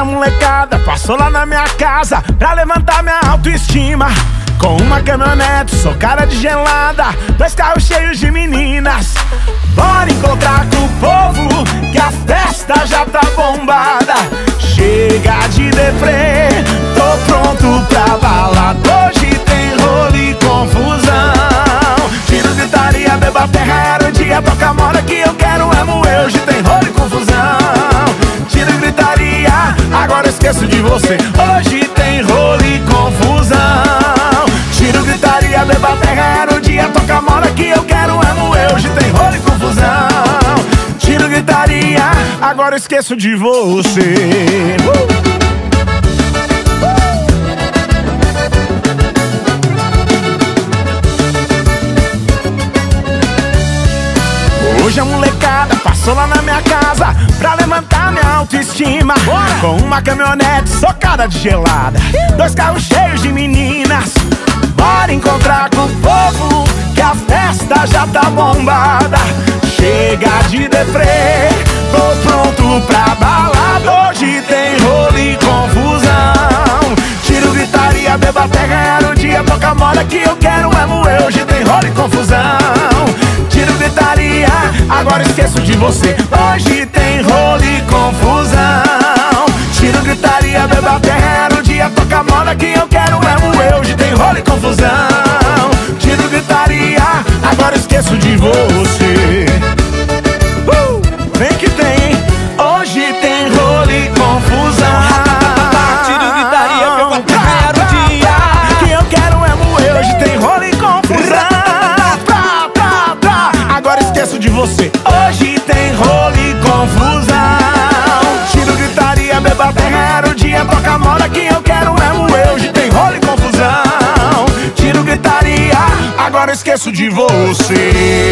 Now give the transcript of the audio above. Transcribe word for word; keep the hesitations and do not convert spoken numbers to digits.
a molecada passou lá na minha casa pra levantar minha autoestima. Com uma caminhonete socada de gelada, dois carros cheios de meninas. Bora encontrar com o povo que a festa já tá bombada. Chega de deprê, tô pronto pra balada. Hoje tem rolo e confusão. Tiro, gritaria, beba terra, era o dia. Toca moda que eu quero é moer. Hoje tem rolo e confusão. Tiro, gritaria, agora esqueço de você. Hoje tem rolo e confusão. Tiro, gritaria, beba terra, era o dia. Toca moda que eu quero é moer. Hoje tem rolo e confusão. Tiro, gritaria, agora esqueço de você. uh! Hoje a molecada passou lá na minha casa pra levantar minha autoestima. Bora! Com uma caminhonete socada de gelada, dois carros cheios de meninas. Bora encontrar com o povo que a festa já tá bombada. Chega de deprê, tô pronto pra balada. Hoje tem rolo e confusão. Tiro, gritaria, beba terra, era o dia. Toca moda que eu quero é moer. Hoje tem rolo e confusão. Tiro, gritaria, agora esqueço de você. Hoje tem rolo e confusão. Tiro, gritaria, beba terra, era o dia. Toca moda que eu quero é moer. Hoje tem rolo e confusão. Tiro, gritaria, agora esqueço de você. uh! Vem que tem, hein? Hoje tem rolo e confusão. Tiro, gritaria, beba terra, era o dia. Que eu quero é moer. Hoje tem rolo e confusão. Pra, pra, pra, agora esqueço de você. Hoje tem rolo e confusão. Tiro, gritaria, beba terra, era o dia. Toca moda que eu quero é moer. Hoje tem rolo e confusão. Tiro, gritaria, agora esqueço de você.